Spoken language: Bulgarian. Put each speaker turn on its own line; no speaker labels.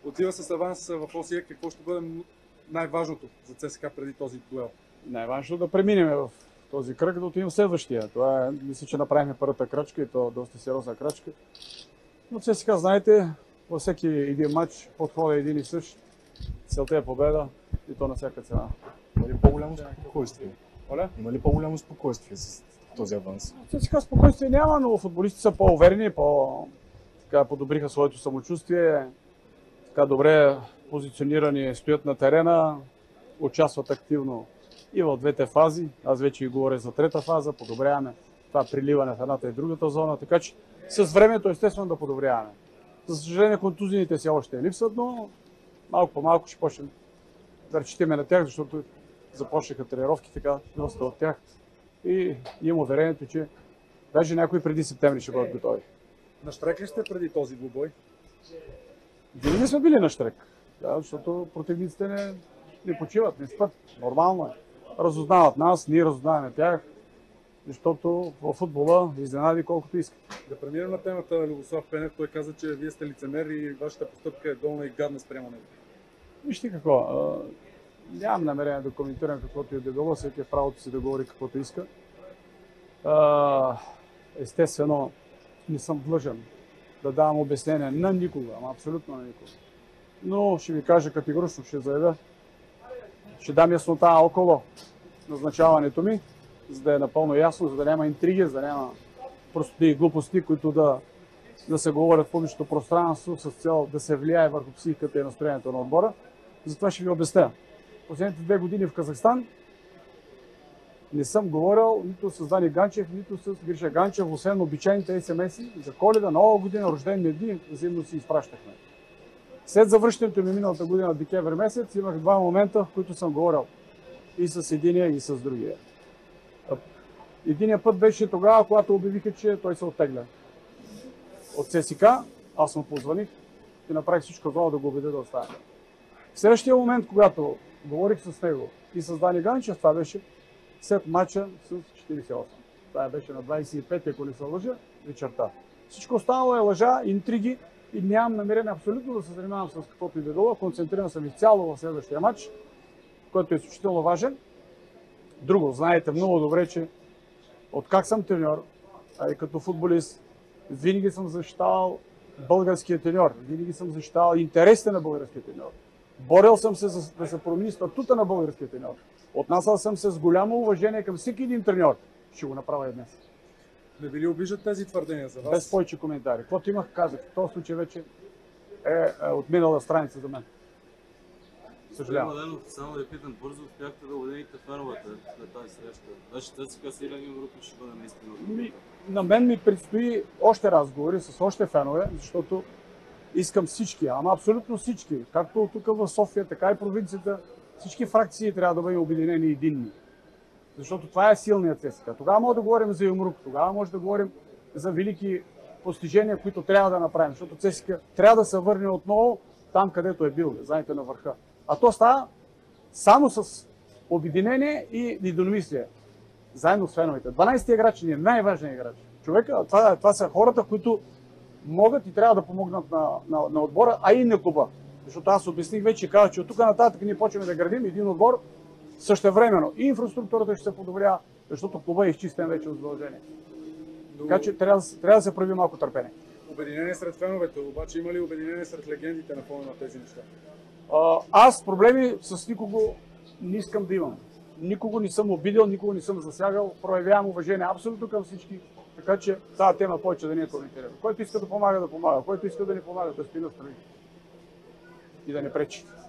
Отива с аванс в Осия. Какво ще бъде най-важното за ЦСКА преди този дуел?
Най-важното е да преминем в този кръг, да отидем в следващия. Това е, мисля, че направихме първата крачка и то доста сериозна крачка. Но ЦСКА, знаете, във всеки един матч подходът е един и същ. Целта е победа и то на всяка цена.
Има ли по-голямо спокойствие?
Оля?
Има ли по-голямо спокойствие с този аванс?
ЦСКА спокойствие няма, но футболистите са по-уверени, подобриха своето самочувствие, добре позиционирани, стоят на терена, участват активно и в двете фази. Аз вече и говоря за трета фаза, подобряваме това приливане в едната и другата зона, така че с времето естествено да подобряваме. За съжаление контузиите все още липсват, но малко по малко ще почнем да разчитаме на тях, защото започнаха тренировки така, доста от тях. И имам уверението, че даже някои преди септември ще бъдат готови.
На щрек ли сте преди този двубой?
Винаги сме били на щрек, защото противниците не почиват, не спят. Нормално е. Разузнават нас, ние разузнаваме тях, защото в футбола изненади колкото искат.
Да преминем на темата Любослав Пенев. Той каза, че вие сте лицемер и вашата постъпка е долна и гадна спрямо него.
Вижте какво, нямам намерение да коментирам каквото и да било, всеки е в правото си да говори каквото иска. Естествено, не съм длъжен да давам обяснение на никога, абсолютно на никога. Но ще ви кажа категорично, ще заявя, ще дам яснота около назначаването ми, за да е напълно ясно, за да няма интриги, за да няма простоти и глупости, които да се говорят в публичното пространство с цел да се влияе върху психиката и настроението на отбора. Затова ще ви обясня. Последните 2 години в Казахстан не съм говорил нито с Дани Ганчев, нито с Гриша Ганчев, освен обичайните СМС-и за Коледа, Нова година, рождени дни, взаимно си изпращахме. След завръщането ми миналата година, декември месец, имах 2 момента, в които съм говорил и с единия, и с другия. Единият път беше тогава, когато обявиха, че той се оттегля от ЦСКА. Аз му позваних и направих всичко това да го убедя да остане. В следващия момент, когато говорих с него и с Дани Ганчев, това беше след матча с 48. Това беше на 25, ако не се лъжа, вечерта. Всичко останало е лъжа, интриги и нямам намерение абсолютно да се занимавам с каквото и да било. Концентриран съм изцяло в следващия матч, който е изключително важен. Друго, знаете много добре, че откак съм треньор, а и като футболист, винаги съм защитавал българския треньор, винаги съм защитавал интересите на българския треньор. Борил съм се да се промени статута на българския треньор. Отнасял съм се с голямо уважение към всеки един треньор. Ще го направя и днес.
Не ви ли обиждат тези твърдения за вас?
Без повече коментари. Каквото имах, казах. В този случай вече е отминала страница за мен. Съжалявам.
Младенов, само да питам бързо, успяхте да убедите феновете на тази среща. Значи ЦСКА силен и групи ще бъде наистина.
На мен ми предстои още разговори с още фенове, защото искам всички, ама абсолютно всички, както тук в София, така и провинцията, всички фракции трябва да бъдат обединени единни. Защото това е силният ЦСКА. Тогава може да говорим за юмрук, тогава може да говорим за велики постижения, които трябва да направим, защото ЦСКА трябва да се върне отново там, където е бил, знаете, на върха. А то става само с обединение и единомислие. Заедно с феновете. 12-ти играч ни е най-важният играч. Човека, това са хората, които могат и трябва да помогнат на отбора, а и на клуба. Защото аз обясних вече и казах, че от тук нататък ние почваме да градим един отбор същевременно. И инфраструктурата ще се подобрява, защото клуба е изчистен вече от задължение. Така че трябва да се прояви малко търпение.
Обединение сред феновете, обаче има ли обединение сред легендите на фона на тези неща?
Аз проблеми с никого не искам да имам. Никого не съм обидел, никого не съм засягал. Проявявам уважение абсолютно към всички. Така че тази тема повече да не е коментирана. Който иска да помага, да помага. Който иска да не помага, да спи настрани. И да не пречи.